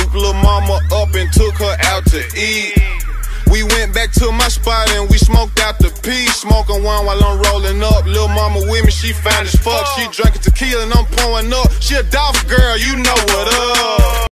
picked lil' mama up and took her out to eat. We went back to my spot and we smoked out the peace. Smoking one while I'm rolling up. Lil' mama with me, she fine as fuck. She drinking tequila and I'm pouring up. She a Dolph girl, you know what up.